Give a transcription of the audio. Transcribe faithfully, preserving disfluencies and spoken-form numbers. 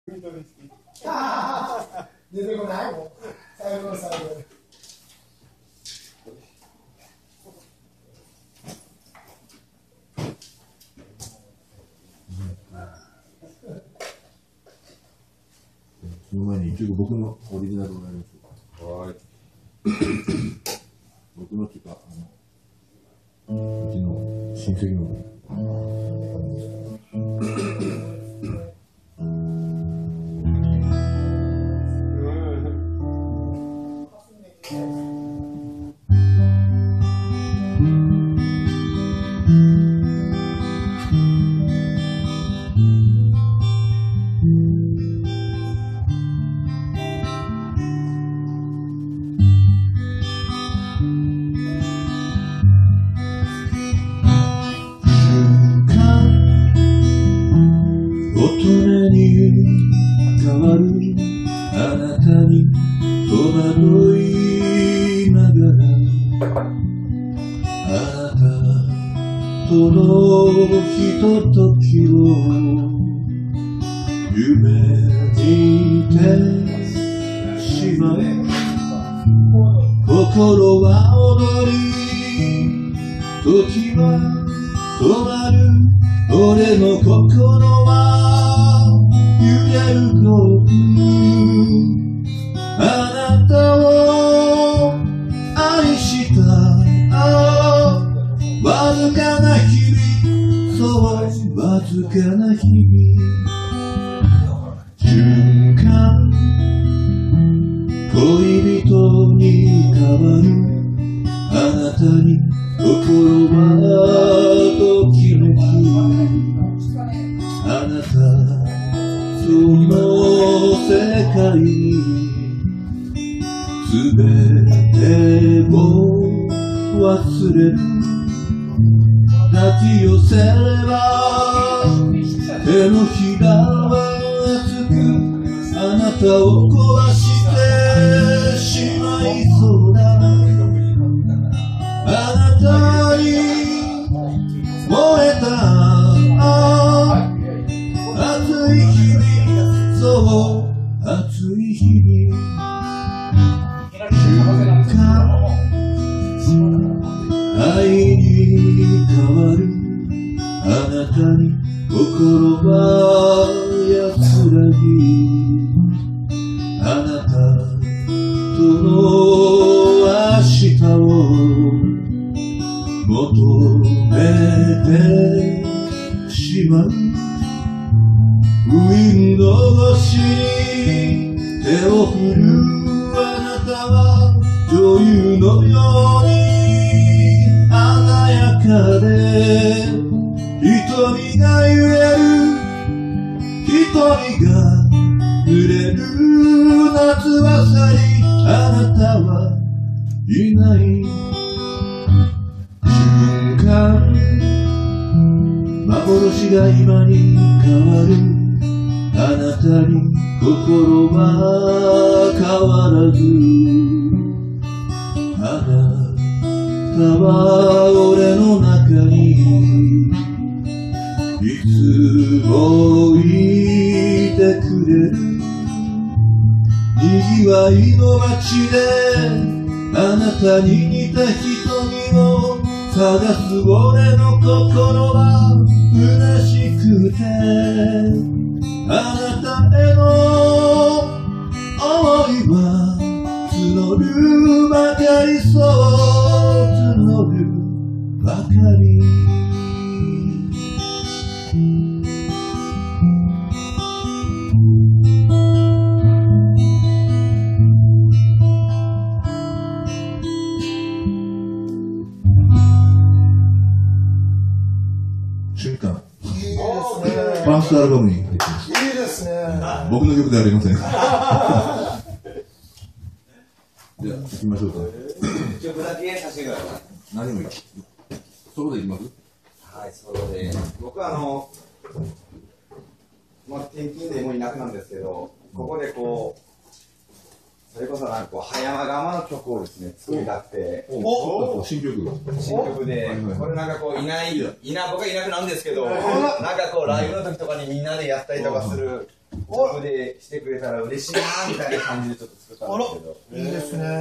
出てこないもん。最後の最後で。 その前に一応僕のオリジナルをやります。はい。僕のっていうか、あの、うちの親戚の。 心は踊り、時は止まる、俺の心は揺れること、あなたを愛したわずかな日々、そうわずかな日々、瞬間恋人に変わる、あなたに心はときめき、あなたその世界にすべてを忘れる、抱き寄せれば手のひらは熱く、あなたを壊してしまいそうだ、あなたに燃えた熱い日々、そう熱い日々、瞬間愛に変わる、あなたに心は安らぎ、あなたとの明日を求めてしまう、ウィンドウ越しに手を振る、あなたは女優のように鮮やかで、瞳が揺れる、瞳が濡れる、夏ばかりあなたはいない、瞬間幻が今に変わる、あなたに心は変わらず、あなたは俺の中にいつもいてくれる、にぎわいの街であなたに似た瞳を探す、俺の心は虚しくて、あなたへの想いは募るばかり、そう募るばかり、 瞬間ファーストアルバムに入ってます。 いいですね。 僕の曲ではありません。じゃあ行きましょうか。 曲だけさせてください。 何もいい。ソロでいきます？ はい、ソロで。僕はあの、まあ、転勤でもういなくなんですけど、ここでこう、それこそなんかこう、葉山川の曲をですね、作りたくて。 お新曲新曲で、これなんかこう、いない、いな、僕はいなくなんですけど、なんかこう、ライブの時とかにみんなでやったりとかする曲でしてくれたら嬉しいなみたいな感じでちょっと作ったんですけど。 いいですね。